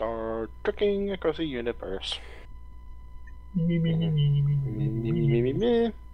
start trucking across the universe. Me, me, me, me, me, me, me, Me, me, me, me, me, me. me.